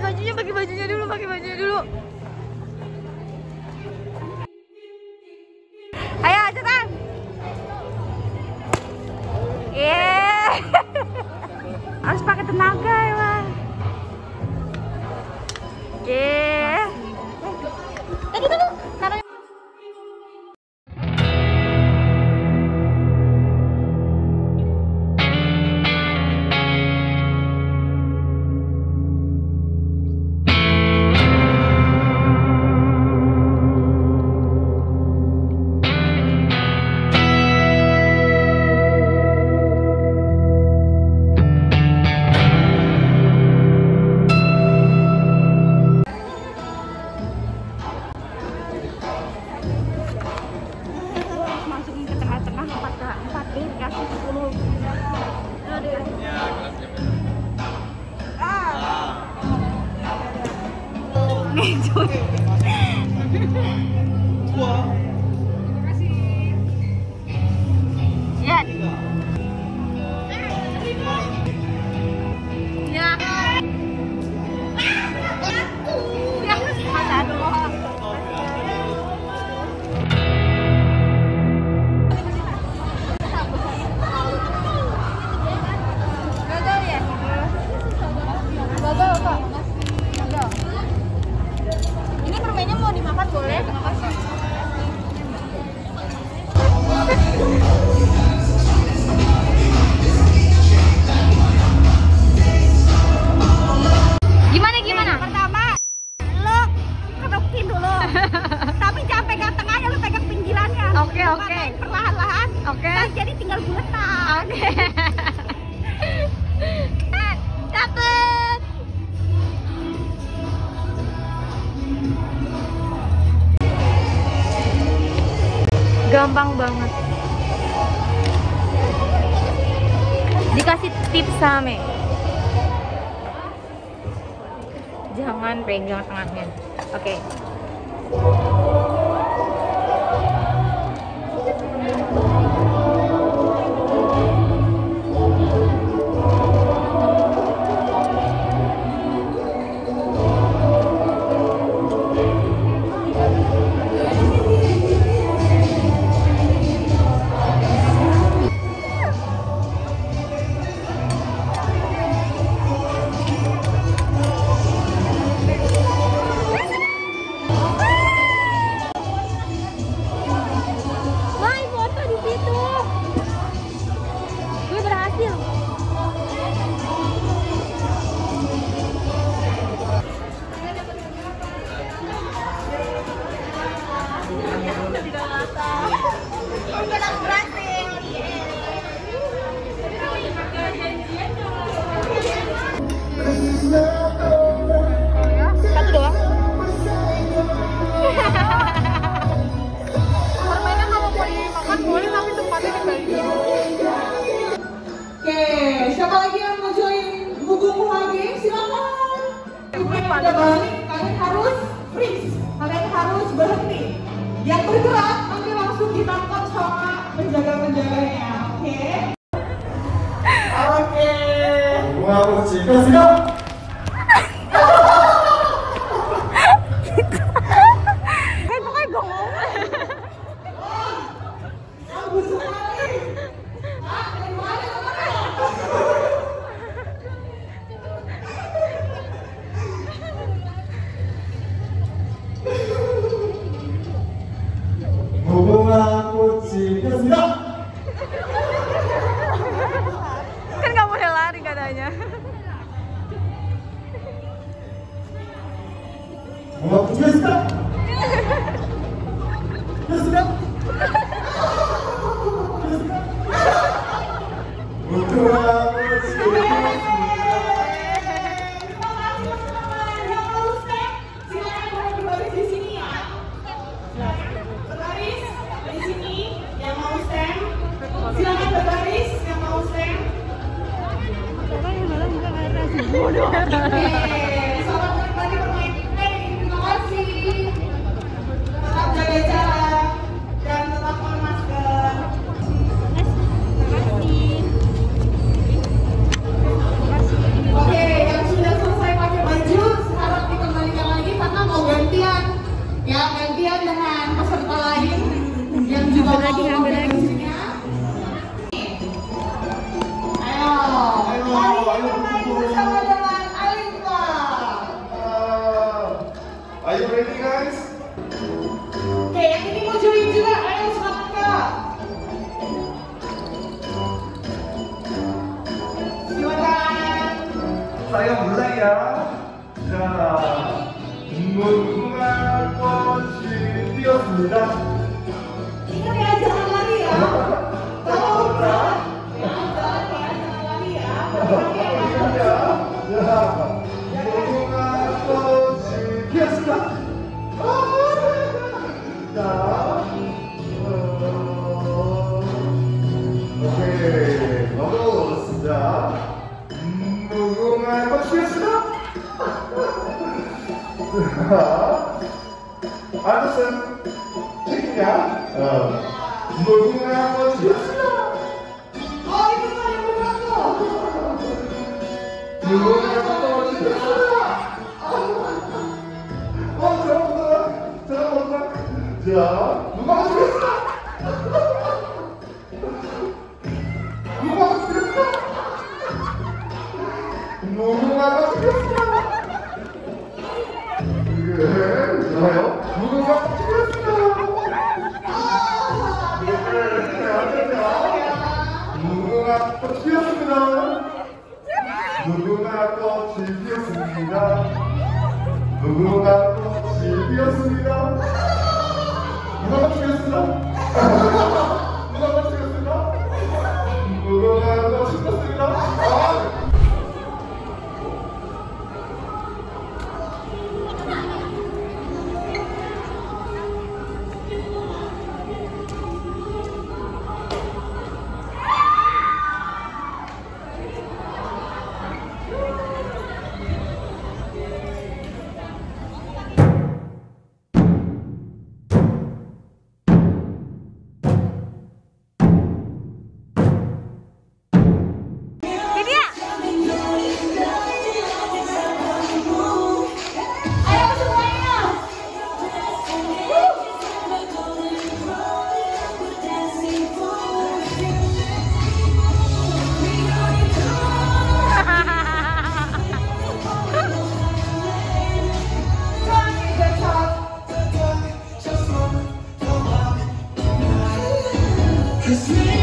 pakai bajunya dulu, Ayo, cepetan. Harus pakai tenaga ya, Bang. Tadi dulu, taruh. Ini permennya mau dimakan boleh? Gimana? Pertama, lo kedokin dulu. Tapi jangan pegang tengahnya, lo pegang pinggirannya. Oke. Perlahan-lahan. Oke. Nah, jadi tinggal buletan. Oke. Dapet. Gampang banget. Dikasih tips Same. Jangan pegang tengahnya. Oke. Satu doang. Permennya kalau mau dimakan boleh, tapi tempatnya dibagi. Oke, siapa lagi yang mau join buku lagi? Silakan. Kalian harus freeze. Kalian harus berhenti. Yang bergerak nanti langsung ditangkap sama penjaga-penjaganya. Oke. Wow, siap. Kan nggak boleh lari katanya. Oke, selamat menikmati permainan ini. Terima kasih. Are you ready guys? Oke, yang ini mau join juga. Ayo semangat Kak. Silakan. Saya mulai ya. 자, 무궁화 꽃이 피었습니다. Ingat ya, jangan lari ya. Kalau berat, ya jangan lari ya. 자, 무궁화 꽃이 피었습니다. 자, 오케이, 넘어갔습니다. 무궁화 꽃이 피었습니다. 아저씨, 책임이야? 무궁화 꽃이 피었습니다. Itu kan yang berat tuh. 무궁화 꽃이 피었습니다. 잘한다. 자, 누가 맞추겠어? 누가 맞추겠어? 누가 맞추겠어? 네, 좋아요. 누가 맞추겠어? 누가 꽃이 피었습니다. 누가 꽃이 피었습니다. 누가 꽃이 피었습니다. 누가 맞추겠습니다. 누가 맞추겠습니다. 누가 맞추겠습니다. Cause